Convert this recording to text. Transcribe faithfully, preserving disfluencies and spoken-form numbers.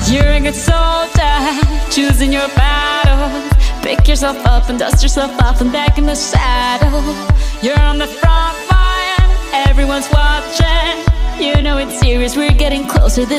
You're a good soldier, choosing your battles. Pick yourself up and dust yourself off and back in the saddle. You're on the front line, everyone's watching. You know it's serious, we're getting closer. This